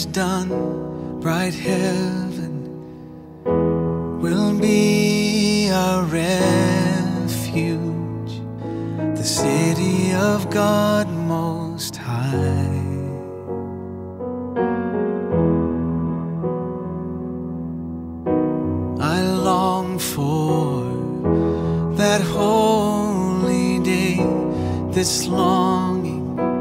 done, bright heaven will be our refuge, the city of God Most High. I long for that holy day, this longing.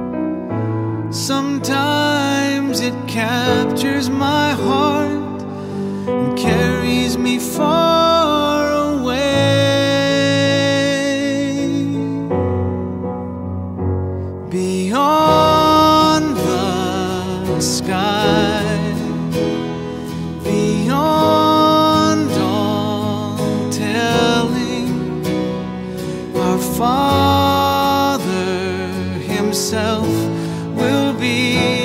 Sometimes it captures my heart and carries me far away, beyond the sky, beyond all telling. Our Father Himself will be